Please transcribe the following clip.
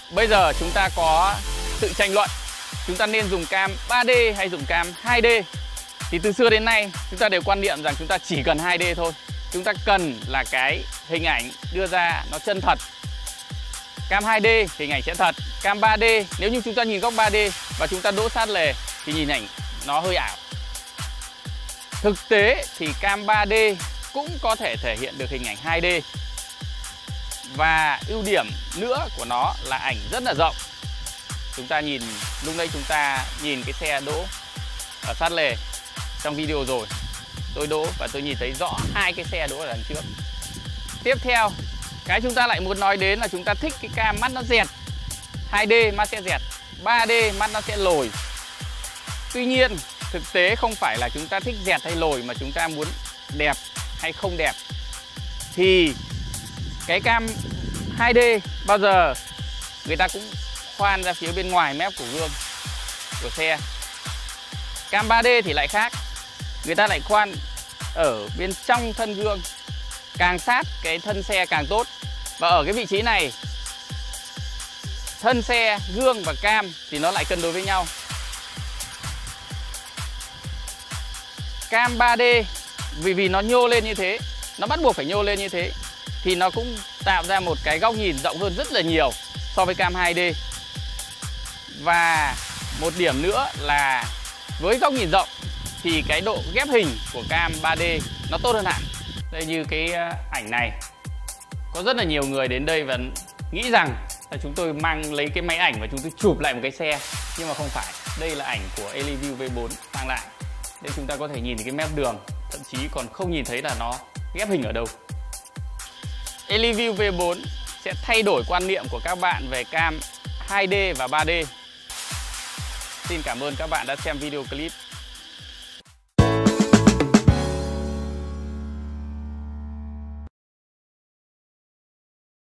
Bây giờ chúng ta có sự tranh luận, chúng ta nên dùng cam 3D hay dùng cam 2D. Thì từ xưa đến nay chúng ta đều quan niệm rằng chúng ta chỉ cần 2D thôi. Chúng ta cần là cái hình ảnh đưa ra nó chân thật. Cam 2D hình ảnh sẽ thật. Cam 3D nếu như chúng ta nhìn góc 3D và chúng ta đỗ sát lề thì nhìn ảnh nó hơi ảo. Thực tế thì cam 3D cũng có thể thể hiện được hình ảnh 2D. Và ưu điểm nữa của nó là ảnh rất là rộng. Chúng ta nhìn, lúc nãy chúng ta nhìn cái xe đỗ ở sát lề trong video rồi. Tôi đỗ và tôi nhìn thấy rõ hai cái xe đỗ ở đằng trước. Tiếp theo, cái chúng ta lại muốn nói đến là chúng ta thích cái cam mắt nó dẹt. 2D mắt sẽ dẹt, 3D mắt nó sẽ lồi. Tuy nhiên, thực tế không phải là chúng ta thích dẹt hay lồi mà chúng ta muốn đẹp hay không đẹp. Thì cái cam 2D bao giờ người ta cũng khoan ra phía bên ngoài mép của gương của xe. Cam 3D thì lại khác. Người ta lại khoan ở bên trong thân gương, càng sát cái thân xe càng tốt. Và ở cái vị trí này, thân xe, gương và cam thì nó lại cân đối với nhau. Cam 3D vì nó nhô lên như thế, nó bắt buộc phải nhô lên như thế, thì nó cũng tạo ra một cái góc nhìn rộng hơn rất là nhiều so với cam 2D. Và một điểm nữa là với góc nhìn rộng thì cái độ ghép hình của cam 3D nó tốt hơn hẳn. Đây, như cái ảnh này, có rất là nhiều người đến đây và nghĩ rằng là chúng tôi mang lấy cái máy ảnh và chúng tôi chụp lại một cái xe. Nhưng mà không phải, đây là ảnh của Eleview V4 mang lại. Đây chúng ta có thể nhìn thấy cái mép đường, thậm chí còn không nhìn thấy là nó ghép hình ở đâu. Eleview V4 sẽ thay đổi quan niệm của các bạn về cam 2D và 3D. Xin cảm ơn các bạn đã xem video clip.